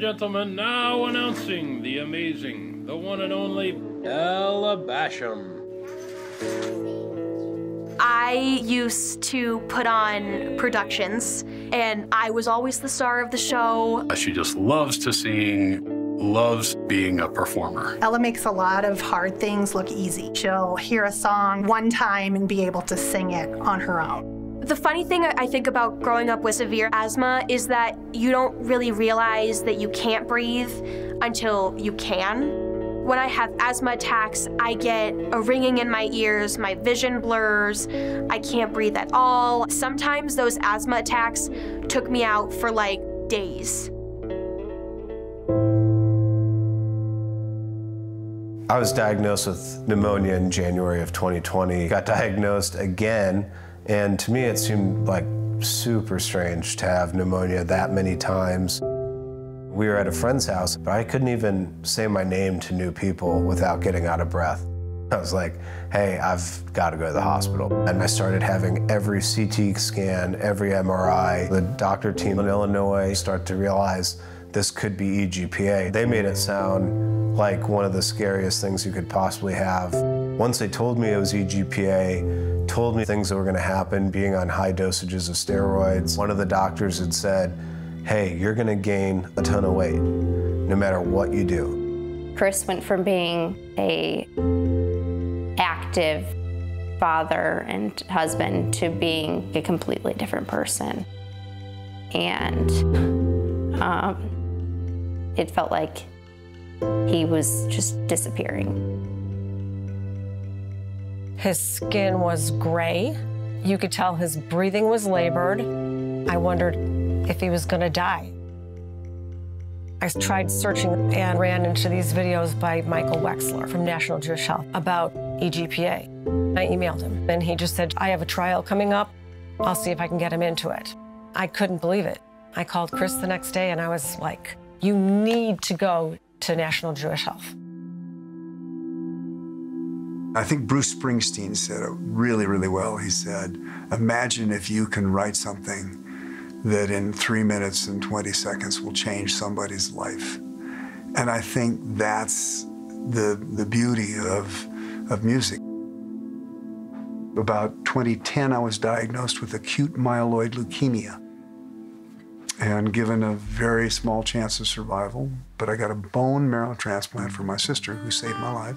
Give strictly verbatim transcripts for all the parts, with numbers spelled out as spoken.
gentlemen, now announcing the amazing, the one and only Ella Basham. I used to put on productions, and I was always the star of the show. She just loves to sing, loves being a performer. Ella makes a lot of hard things look easy. She'll hear a song one time and be able to sing it on her own. The funny thing I think about growing up with severe asthma is that you don't really realize that you can't breathe until you can. When I have asthma attacks, I get a ringing in my ears, my vision blurs, I can't breathe at all. Sometimes those asthma attacks took me out for like days. I was diagnosed with pneumonia in January of twenty twenty. Got diagnosed again, and to me it seemed like super strange to have pneumonia that many times. We were at a friend's house, but I couldn't even say my name to new people without getting out of breath. I was like, hey, I've got to go to the hospital. And I started having every C T scan, every M R I. The doctor team in Illinois started to realize this could be E G P A. They made it sound like one of the scariest things you could possibly have. Once they told me it was E G P A, told me things that were going to happen, being on high dosages of steroids. One of the doctors had said, hey, you're gonna gain a ton of weight, no matter what you do. Chris went from being a active father and husband to being a completely different person. And um, it felt like he was just disappearing. His skin was gray. You could tell his breathing was labored. I wondered if he was gonna die. I tried searching and ran into these videos by Michael Wexler from National Jewish Health about E G P A. I emailed him, and he just said, I have a trial coming up. I'll see if I can get him into it. I couldn't believe it. I called Chris the next day, and I was like, you need to go to National Jewish Health. I think Bruce Springsteen said it really, really well. He said, imagine if you can write something that in three minutes and twenty seconds will change somebody's life. And I think that's the, the beauty of, of music. About twenty ten, I was diagnosed with acute myeloid leukemia and given a very small chance of survival, but I got a bone marrow transplant for my sister, who saved my life.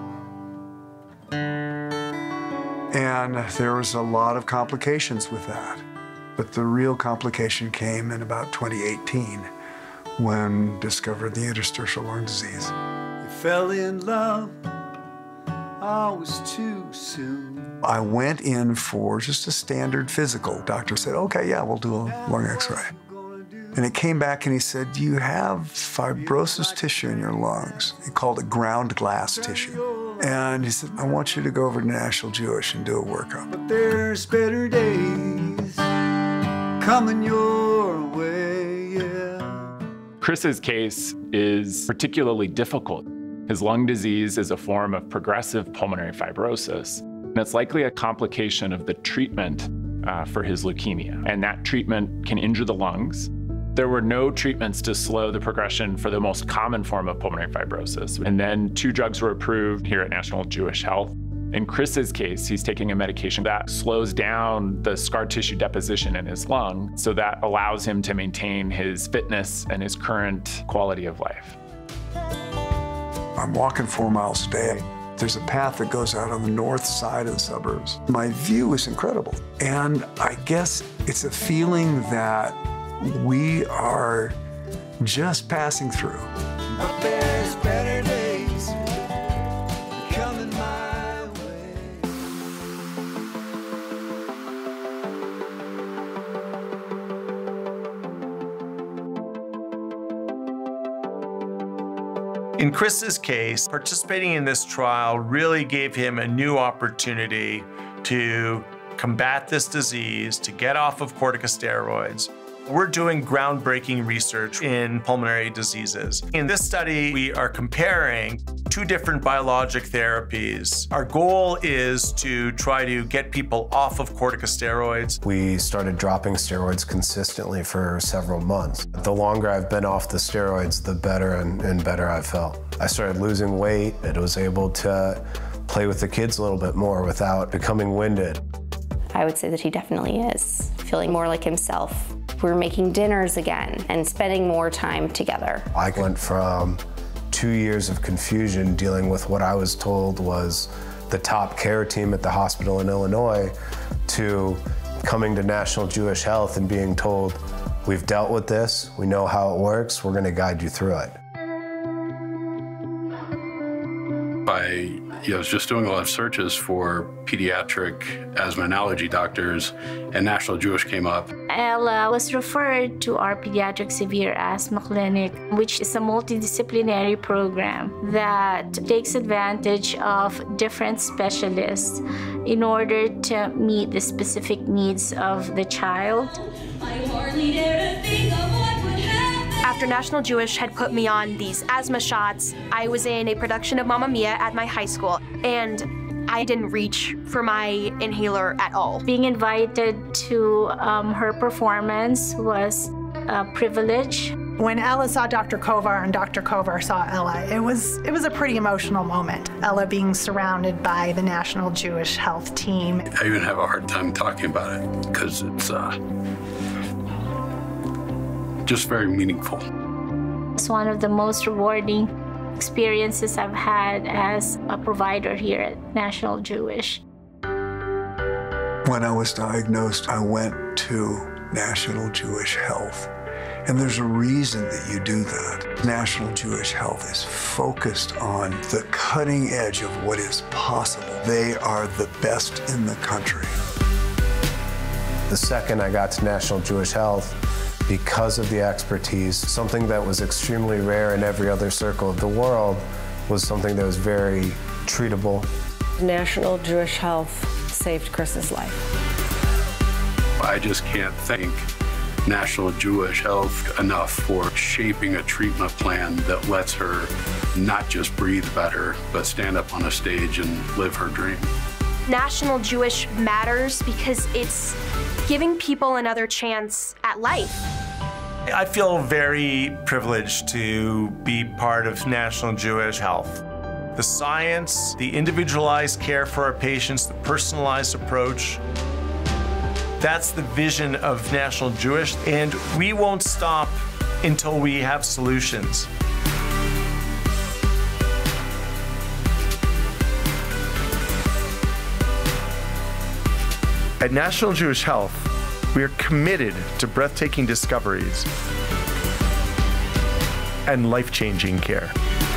And there was a lot of complications with that. But the real complication came in about twenty eighteen when discovered the interstitial lung disease. You fell in love, always too soon. I went in for just a standard physical. Doctor said, okay, yeah, we'll do a lung x-ray. And it came back and he said, you have fibrosis tissue in your lungs. He called it ground glass tissue. And he said, I want you to go over to National Jewish and do a workup. But there's better days coming your way, yeah. Chris's case is particularly difficult. His lung disease is a form of progressive pulmonary fibrosis, and it's likely a complication of the treatment uh, for his leukemia, and that treatment can injure the lungs. There were no treatments to slow the progression for the most common form of pulmonary fibrosis, and then two drugs were approved here at National Jewish Health. In Chris's case, he's taking a medication that slows down the scar tissue deposition in his lung, so that allows him to maintain his fitness and his current quality of life. I'm walking four miles a day. There's a path that goes out on the north side of the suburbs. My view is incredible. And I guess it's a feeling that we are just passing through. But there's better days coming my way. In Chris's case, participating in this trial really gave him a new opportunity to combat this disease, to get off of corticosteroids, We're doing groundbreaking research in pulmonary diseases. In this study, we are comparing two different biologic therapies. Our goal is to try to get people off of corticosteroids. We started dropping steroids consistently for several months. The longer I've been off the steroids, the better and, and better I felt. I started losing weight. I was able to play with the kids a little bit more without becoming winded. I would say that he definitely is feeling more like himself. We were making dinners again and spending more time together. I went from two years of confusion dealing with what I was told was the top care team at the hospital in Illinois to coming to National Jewish Health and being told, we've dealt with this, we know how it works, we're gonna guide you through it. I you know, was just doing a lot of searches for pediatric asthma and allergy doctors, and National Jewish came up. Ella was referred to our pediatric severe asthma clinic, which is a multidisciplinary program that takes advantage of different specialists in order to meet the specific needs of the child. After National Jewish had put me on these asthma shots, I was in a production of Mamma Mia at my high school, and I didn't reach for my inhaler at all. Being invited to um, her performance was a privilege. When Ella saw Doctor Kovar and Doctor Kovar saw Ella, it was, it was a pretty emotional moment. Ella being surrounded by the National Jewish Health team. I even have a hard time talking about it because it's uh, just very meaningful. It's one of the most rewarding experiences I've had as a provider here at National Jewish. When I was diagnosed, I went to National Jewish Health. And there's a reason that you do that. National Jewish Health is focused on the cutting edge of what is possible. They are the best in the country. The second I got to National Jewish Health, because of the expertise, something that was extremely rare in every other circle of the world was something that was very treatable. National Jewish Health saved Chris's life. I just can't thank National Jewish Health enough for shaping a treatment plan that lets her not just breathe better, but stand up on a stage and live her dream. National Jewish matters because it's giving people another chance at life. I feel very privileged to be part of National Jewish Health. The science, the individualized care for our patients, the personalized approach, that's the vision of National Jewish, and we won't stop until we have solutions. At National Jewish Health, we are committed to breathtaking discoveries and life-changing care.